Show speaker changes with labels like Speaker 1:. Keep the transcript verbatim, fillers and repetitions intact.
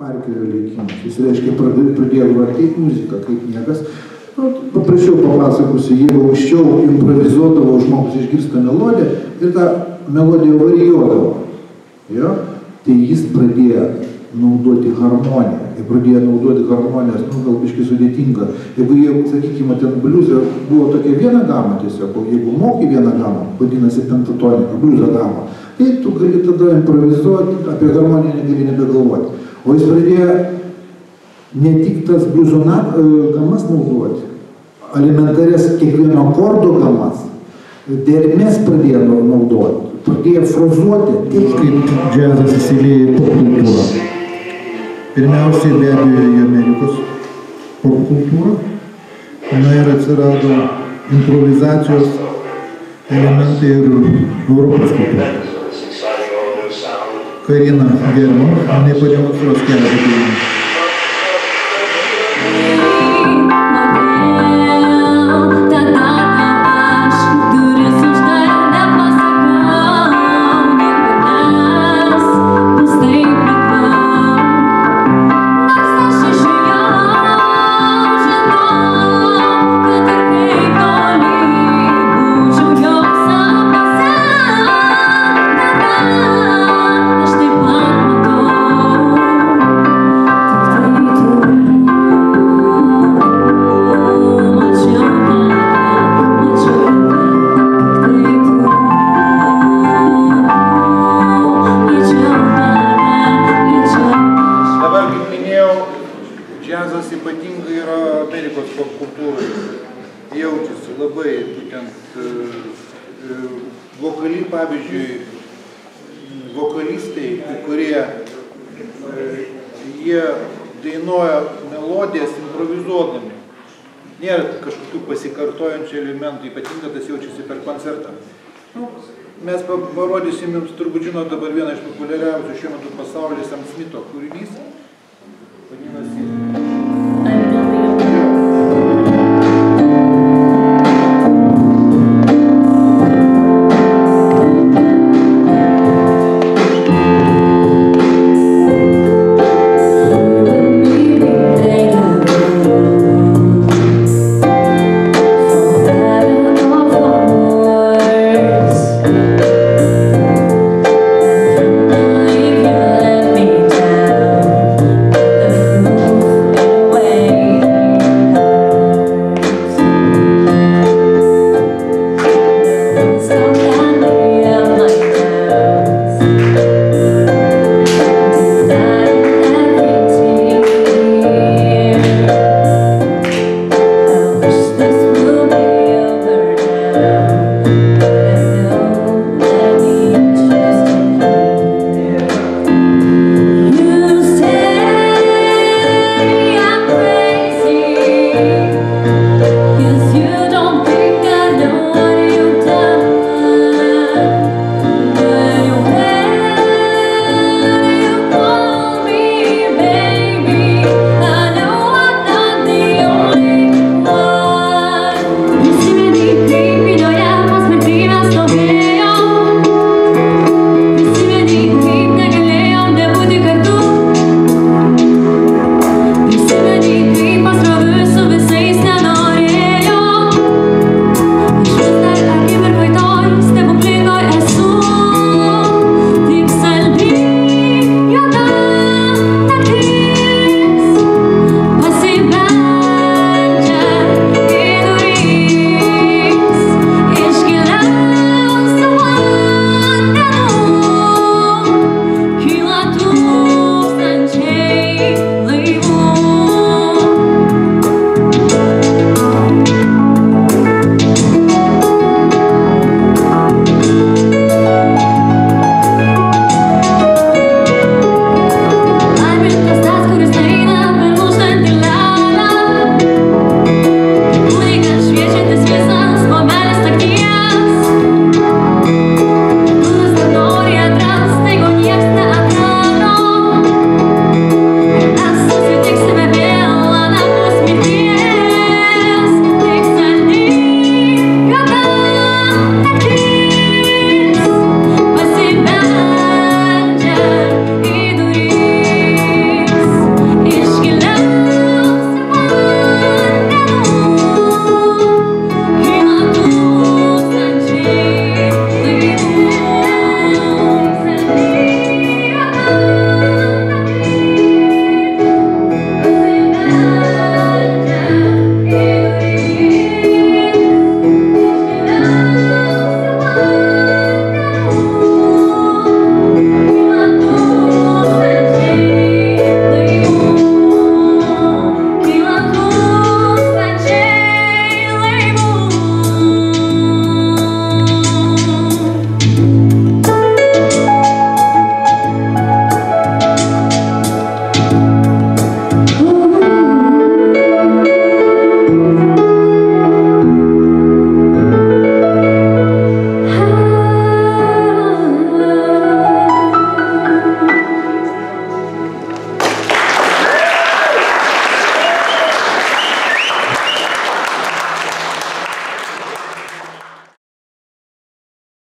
Speaker 1: Parkerio likimas. Jis, reiškia, pradėjo vartyti muziką kaip niekas. Nu, paprašiau papasakosiu, jeigu anksčiau improvizuodavo, žmogus išgirsta melodiją ir tą melodiją varijuodavo. Jo? Tai jis pradėjo naudoti harmoniją. Ir pradėjo naudoti harmonijas, nu, gal biškai sudėtinga. Jeigu jie, sakykime, ten bliuzė buvo tokia viena gama tiesiog, o jeigu moki vieną gamą, vadinasi pentatonika, bliuzą gamą, tai tu gali tada improvizuoti, apie harmoniją negali nebegalvoti. O jis pradėjo ne tik tas bliuzo gamas naudoti, elementarės kiekvieno akordo gamas, dermės pradėjo naudoti, pradėjo frazuoti. Taip kaip džiazas įsilieja į popkultūrą. Pirmiausiai be abejo į Amerikos popkultūrą, na ir atsirado improvizacijos elementai ir Europos kultūrą. Karina German, jinai pademonstruos keletą kūrinių.
Speaker 2: Džiazas ypatingai yra Amerikos popkultūrai, jaučiasi labai, būtent vokaliai, pavyzdžiui, vokalistai, kurie jie dainuoja melodijas improvizuodami. Nėra kažkokių pasikartojančių elementų, ypatingai tas jaučiasi per koncertą. Nu, mes parodysim jums, turbūt žinot, dabar vieną iš populiariausių šiuo metu pasaulyje Sam Smitho kūrinys, vadinasi